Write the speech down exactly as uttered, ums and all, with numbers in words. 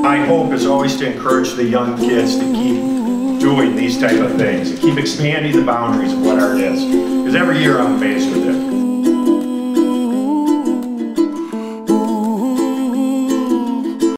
my hope is always to encourage the young kids to keep doing these type of things, and keep expanding the boundaries of what art is. Because every year I'm faced with it.